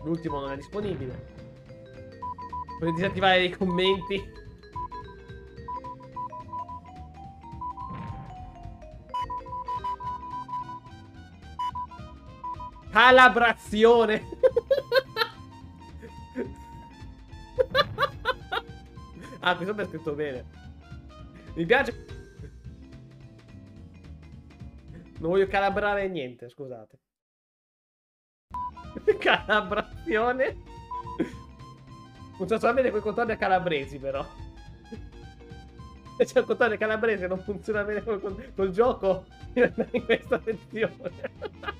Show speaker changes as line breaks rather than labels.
L'ultimo non è disponibile. Potete disattivare i commenti. Calabrazione. Ah, questo mi è scritto bene. Mi piace. Non voglio calabrare niente, scusate. Calabrazione. Funziona solamente con i contorni a calabresi, però. Se c'è il contorno calabrese non funziona bene col gioco, in questa sezione.